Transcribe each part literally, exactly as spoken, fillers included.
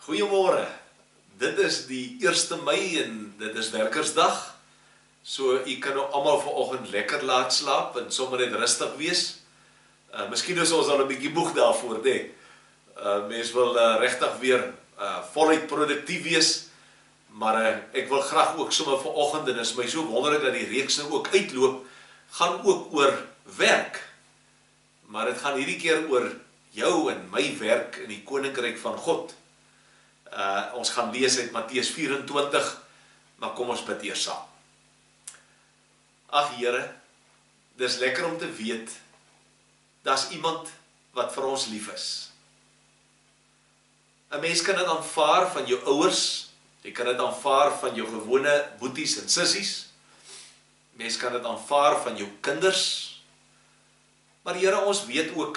Goeiemôre, dit is die eerste Mei en dit is werkersdag, so u kan nou almal vanoggend lekker laat slaap en sommer net rustig wees. Uh, miskien is ons al 'n bietjie moeg daarvoor, nee. Uh, mens wil uh, regtig weer uh, voluit produktief wees, maar uh, ek wil graag ook sommer vanoggend, en is my so wonderlik dat die reeks nou ook uitloop, gaan ook oor werk. Maar dit gaan hierdie keer oor jou en my werk in die Koninkryk van God. Uh, ons gaan lees uit Matteus vyf-en-twintig, maar kom ons bid eers saam. Ag Here, dis lekker om te weet, daar's iemand wat vir ons lief is. 'n Mens kan dit aanvaar van jou ouers, jy kan dit aanvaar van jou gewone boeties en sissies, mens kan dit aanvaar van jou kinders, maar Here, ons weet ook,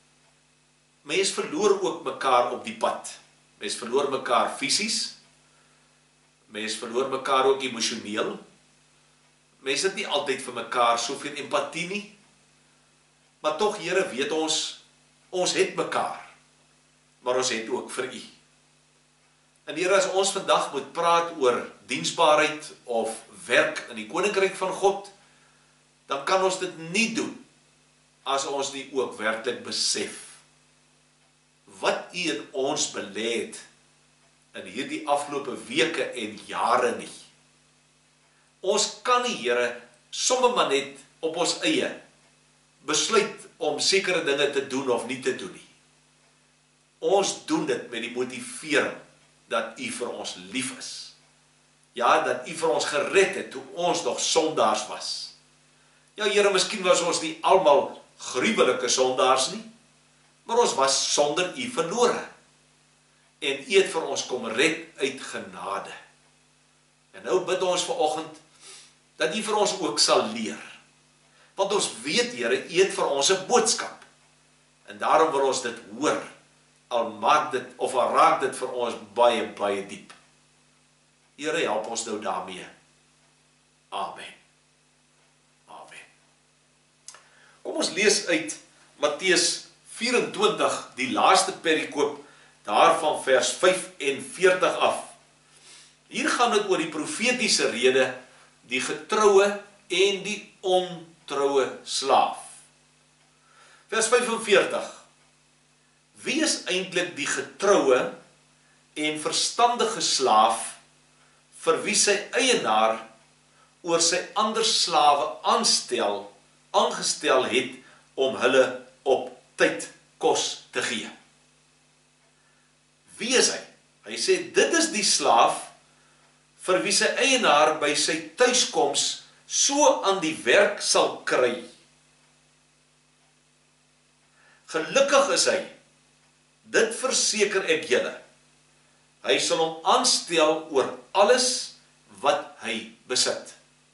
mens verloor ook mekaar op die pad. Mens verloor mekaar fisies, mens verloor mekaar ook emosioneel, mens het nie altyd vir mekaar soveel empatie nie, maar tog Here weet ons, ons het mekaar, maar ons het ook vir U. En Here, as ons vandag moet praat oor diensbaarheid of werk in die Koninkryk van God, dan kan ons dit nie doen, as ons nie ook werklik besef, wat U in ons belê het in hierdie afgelope weke en jare nie. Ons kan nie, Here, sommer maar net op ons eie besluit om sekere dinge te doen of nie te doen nie. Ons doen dit met die motivering dat U vir ons lief is. Ja, dat U vir ons gered het toe ons nog sondaars was. Ja, Here, miskien was ons nie almal gruwelike sondaars nie, maar ons was sonder U verlore. En U het vir ons kom red uit genade. En nou bid ons vanoggend dat U vir ons ook sal leer. Want ons weet, Here, U het vir ons 'n boodskap. En daarom wil ons dit hoor. Al maak dit of al raak dit vir ons baie baie diep. Here, help ons nou daarmee. Amen. Amen. Kom ons lees uit Matteus vyf-en-twintig, die laaste perikoop, daarvan vers vyf-en-veertig af. Hier gaan dit oor die profetiese rede, die getroue en die ontroue slaaf. Vers vyf-en-veertig. Wie is eintlik die getroue en verstandige slaaf vir wie sy eienaar oor sy ander slawe aanstel, aangestel het om hulle op tyd kos te gee? Wie is hy? Hy sê, dit is die slaaf vir wie sy eienaar by sy tuiskoms so aan die werk sal kry. Gelukkig is hy, dit verseker ek julle. Hy sal hom aanstel oor alles wat hy besit.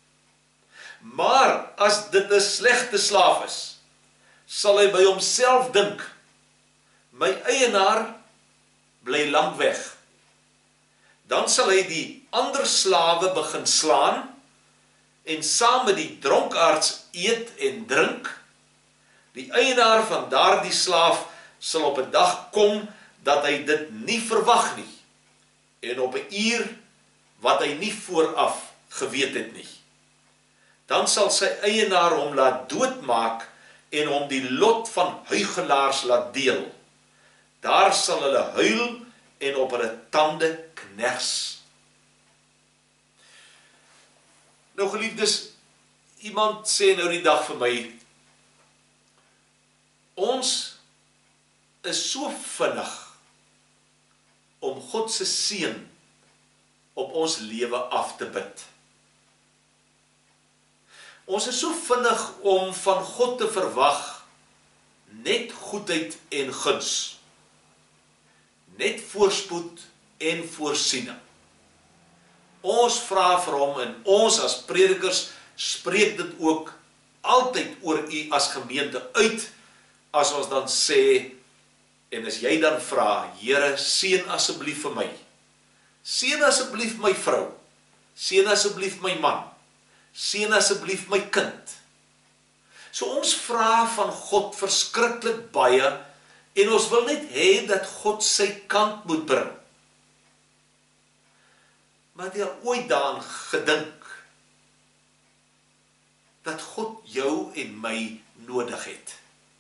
Maar as dit 'n slegte slaaf is, sal hy by homself dink, my eienaar bly lank weg. Dan sal hy die ander slawe begin slaan en saam met die dronkaards eet en drink. Die eienaar van daardie slaaf sal op 'n dag kom dat hy dit nie verwag nie en op 'n uur wat hy nie vooraf geweet het nie. Dan sal sy eienaar hom laat doodmaak en hom die lot van huigelaars laat deel. Daar sal hulle huil en op hulle tande kners. Nou geliefdes, iemand sê nou die dag vir my, ons is so vinnig om God se seën op ons lewe af te bid. Ons is so vinnig om van God te verwag net goedheid en guns, net voorspoed en voorsiening. Ons vra vir hom en ons as predikers spreek dit ook altyd oor U as gemeente uit, as ons dan sê, en as jy dan vra, Here, seën asseblief vir my, seën asseblief my vrou, seën asseblief my man, seën asseblief my kind. So ons vra van God verskriklik baie, en ons wil net hê dat God sy kant moet bring. Maar het jy al ooit daaraan gedink, dat God jou en my nodig het?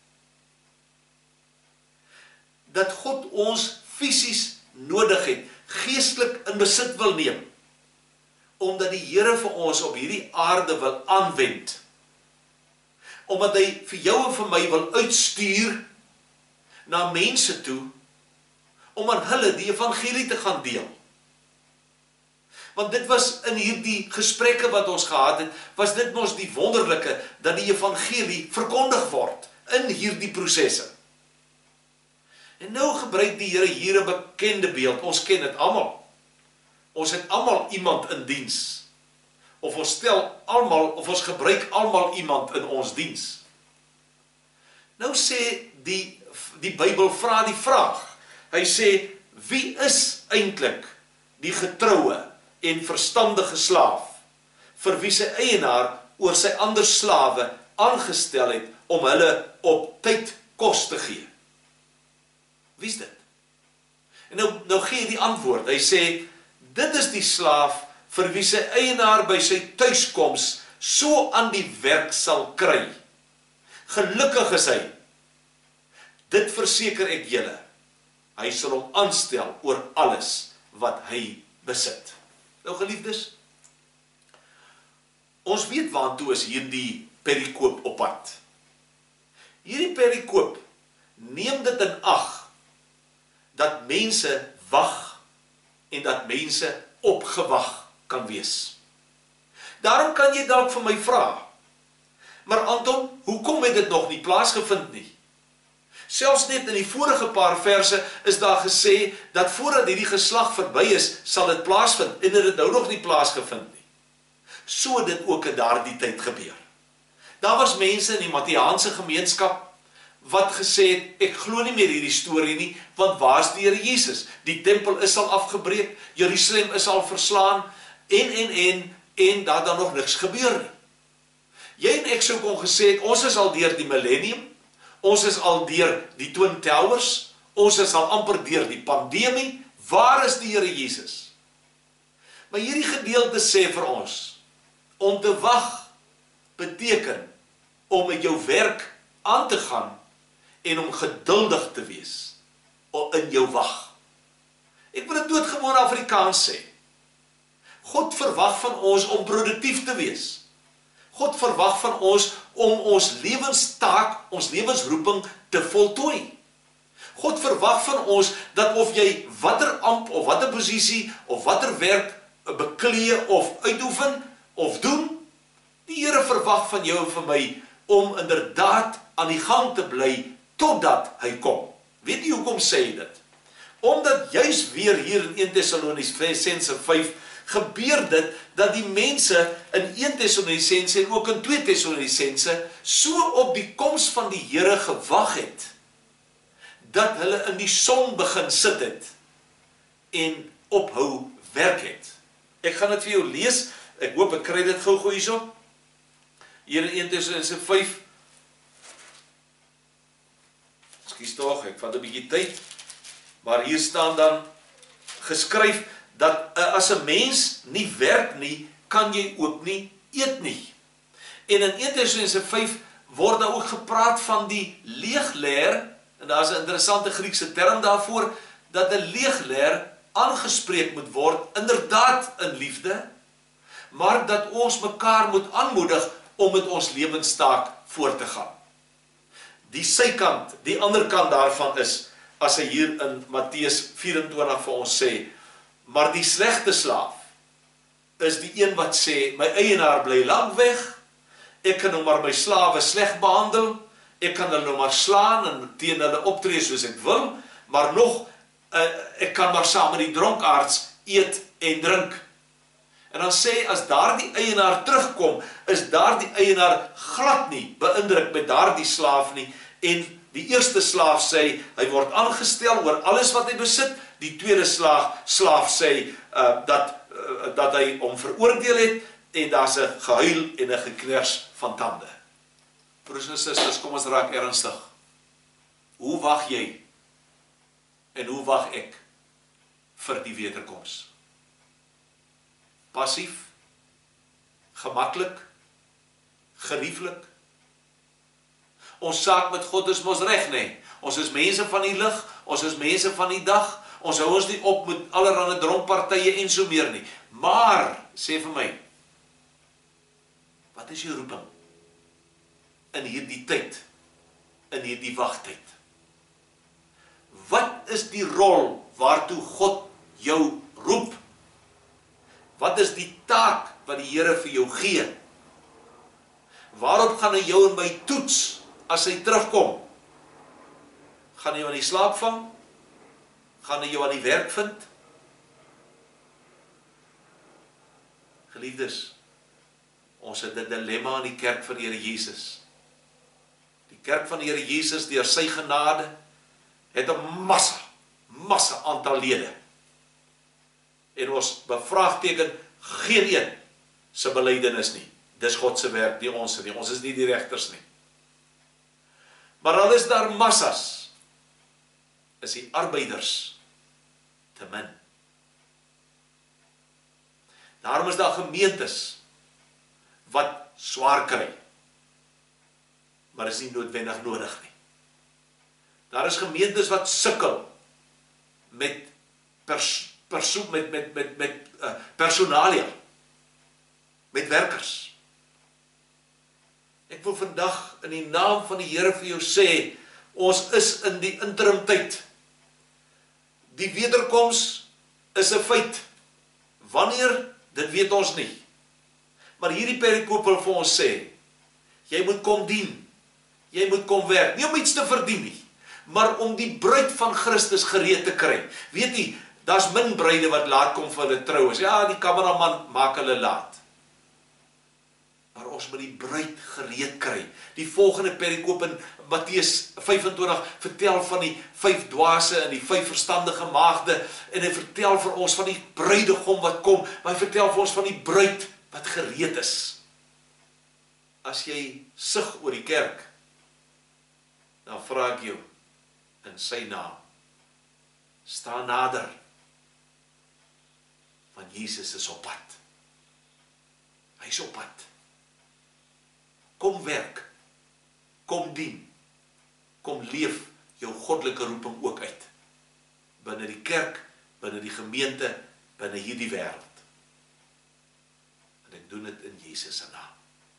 Dat God ons fisies nodig het, geestelik in besit wil neem, omdat die Here vir ons op hierdie aarde wil aanwend, omdat hy vir jou en vir my wil uitstuur na mense toe, om aan hulle die evangelie te gaan deel. Want dit was in hierdie gesprekke wat ons gehad het, was dit mos die wonderlike, dat die evangelie verkondig word, in hierdie prosesse. En nou gebruik die Here hier 'n bekende beeld, ons ken dit almal. Ons het almal iemand in diens, of ons stel almal, of ons gebruik almal iemand in ons diens. Nou sê die, die Bybel vra die vraag, hy sê, wie is eintlik die getroue en verstandige slaaf, vir wie sy eienaar oor sy ander slawe aangestel het, om hulle op tyd kos te gee? Wie is dit? En nou, nou gee hy die antwoord, hy sê, dit is die slaaf, vir wie sy eienaar by sy thuiskoms, so aan die werk sal kry. Gelukkig is hy. Dit verseker ek julle, hy sal hom aanstel oor alles wat hy besit. Nou geliefdes, ons weet waantoe is hierdie perikoop op pad. Hierdie perikoop neem dit in ag, dat mense wag, en dat mense opgewag kan wees. Daarom kan jy dalk vir my vra, maar Anton, hoekom het dit nog nie plaasgevind nie? Selfs net in die vorige paar verse is daar gesê, dat voordat hierdie geslag verby is, sal dit plaasvind, en het dit nou nog nie plaasgevind nie. So het dit ook in daardie tyd gebeur. Daar was mense in die Mattheaanse gemeenskap, wat gesê het, ek glo nie meer hierdie storie nie, want waar is die Here Jesus? Die tempel is al afgebreek, Jerusalem is al verslaan, en, en, en, en, daar dan nog niks gebeur nie. Jy en ek sou kon gesê het, ons is al deur die millennium, ons is al deur die Twin Towers, ons is al amper deur die pandemie, waar is die Here Jesus? Maar hierdie gedeelte sê vir ons, om te wag, beteken, om met jou werk aan te gaan, en om geduldig te wees, in jou wag. Ek wil dit doodgewoon Afrikaans sê. God verwag van ons om produktief te wees. God verwag van ons om ons lewenstaak, ons lewensroeping te voltooi. God verwag van ons dat of jy watter amp of watter posisie of watter werk beklee of uitoefen of doen, die Here verwag van jou en van my om inderdaad aan die gang te bly totdat hy kom. Weet jy hoekom sê hy dit? Omdat juis weer hier in Eerste Tessalonisense vyf gebeur dit dat die mense in Eerste Tessalonisense en ook in Tweede Tessalonisense so op die koms van die Here gewag het, dat hulle in die son begin sit het en ophou werk het. Ek gaan dit vir jou lees, ek hoop ek kry dit gou-gou hierso. Hier in Eerste Tessalonisense vyf, Ekskuus tog, ek vat 'n bietjie tyd, maar hier staan dan geskryf, dat uh, as 'n mens nie werk nie, kan jy ook nie eet nie. En in Eerste Tessalonisense vyf word daar ook gepraat van die leegleer, en daar is 'n interessante Griekse term daarvoor, dat 'n leegleer aangespreek moet word, inderdaad in liefde, maar dat ons mekaar moet aanmoedig om met ons lewenstaak voort te gaan. Die sykant, die ander kant daarvan is, as hy hier in Matteus vyf-en-twintig vir ons sê, maar die slegte slaaf is die een wat sê, my eienaar bly lang weg, ek kan nou maar my slawe sleg behandel, ek kan hulle nou maar slaan en teen hulle optree soos ek wil, maar nog, uh, ek kan maar saam met die dronkaards eet en drink. En dan sê, as daar die eienaar terugkom, is daar die eienaar glad nie beïndruk met daar die slaaf nie, en die eerste slaaf sê, hy word aangestel oor alles wat hy besit, die tweede slaaf, slaaf sê, uh, dat, uh, dat hy hom veroordeel het, en daar is 'n gehuil en 'n geknars van tande. Broers en susters, kom ons raak ernstig. Hoe wag jy, en hoe wag ek, vir die wederkoms? passief, gemaklik, gerieflik. Ons saak met God is mos reg, nee. Ons is mense van die lig, ons is mense van die dag, ons hou ons nie op met allerlei dronkpartye en so meer nie. Maar, sê vir my, wat is jou roeping in hierdie tyd, in hierdie wagtyd? Wat is die rol waartoe God jou roep? Wat is die taak wat die Here vir jou gee? Waarop gaan hy jou en my toets as hy terugkom? Gaan hy jou aan die slaap vang? Gaan hy jou aan die werk vind? Geliefdes, ons het 'n dilemma in die kerk van die Here Jesus. Die kerk van die Here Jesus, deur sy genade, het 'n massa, massa aantal lede. En ons bevraagteken geen een se belydenis nie. Dis God se werk, nie ons nie. Ons is nie die regters nie. Maar al is daar massas, is die arbeiders te min. Daarom is daar gemeentes wat swaar kry, maar is nie noodwendig nodig nie. Daar is gemeentes wat sukkel met pers, perso, met, met, met, met uh, personalia, met werkers. Ek wil vandag in die naam van die Here vir jou sê, ons is in die interim tyd. Die wederkoms is 'n feit. Wanneer, dit weet ons nie. Maar hierdie perikoop wil vir ons sê, jy moet kom dien, jy moet kom werk, nie om iets te verdien nie, maar om die bruid van Christus gereed te kry. Weet jy, daar's min bruide wat laat kom vir hulle troues. Ja, die kameraman maak hulle laat. Maar ons moet die bruid gereed kry. Die volgende perikoop in Matteus vyf en twintig vertel van die vyf dwaase en die vyf verstandige maagde, en hy vertel vir ons van die bruidegom wat kom, maar hy vertel vir ons van die bruid wat gereed is. As jy sug oor die kerk, dan vra ek jou in sy naam, sta nader, want Jesus is op pad. Hy is op pad. Kom werk, kom dien, kom leef jou goddelike roeping ook uit. Binne die kerk, binne die gemeente, binne hierdie wêreld. En ek doen dit in Jesus se naam.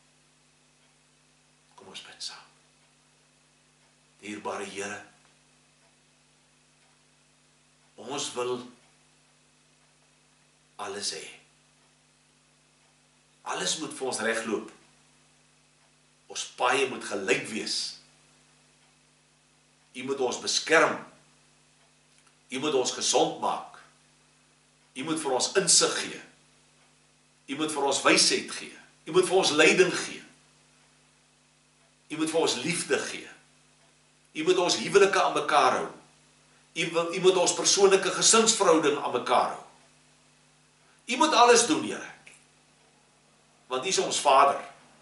Kom ons bid saam. Dierbare Here, ons wil alles hê. Alles moet vir ons regloop. Ons paaie moet gelyk wees. U moet ons beskerm. U moet ons gesond maak. U moet vir ons insig gee. U moet vir ons wysheid gee. U moet vir ons leiding gee. U moet vir ons liefde gee. U moet ons huwelike aan mekaar hou. U, u moet ons persoonlike gesinsverhouding aan mekaar hou. U moet alles doen, Here. Want U is ons Vader.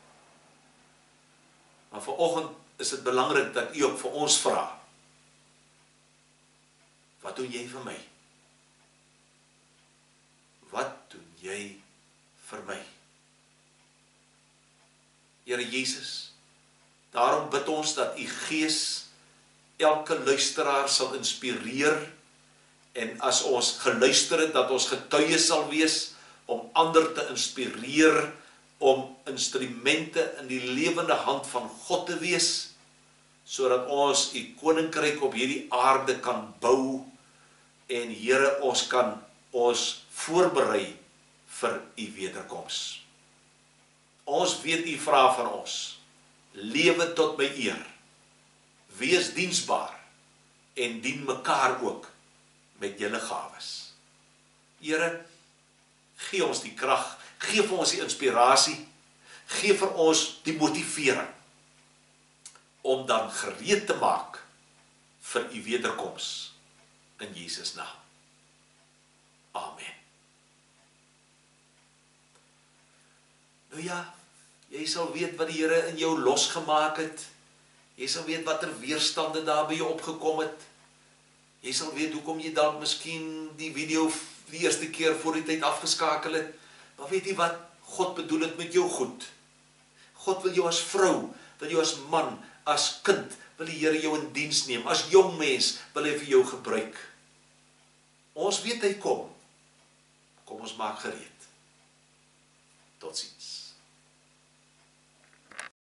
Maar vanoggend is dit belangrik dat U ook vir ons vra. Wat doen jy vir my? Wat doen jy vir my? Here Jesus, daarom bid ons dat U Gees elke luisteraar sal inspireer, en as ons geluister het, dat ons getuie sal wees om ander te inspireer, om instrumente in die lewende hand van God te wees, sodat ons U koninkryk op hierdie aarde kan bou, en Here, ons kan ons voorberei vir U wederkoms. Ons weet U vra van ons, lewe tot my eer, wees diensbaar, en dien mekaar ook met julle gawes. Here, gee ons die krag, gee vir ons die inspirasie, gee vir ons die motivering, om dan gereed te maak vir U wederkoms, in Jesus naam. Amen. Nou ja, jy sal weet wat die Here in jou losgemaak het, jy sal weet wat er weerstande daar by jou opgekom het, jy sal weet hoekom jy dalk miskien die video die eerste keer voor die tyd afgeskakel het, Maar weet jy wat? God bedoel dit met jou goed. God wil jou as vrou, wil jou as man, as kind, wil die Here jou in diens neem. As jong mens wil hy vir jou gebruik. Ons weet hy kom. Kom ons maak gereed. Totsiens.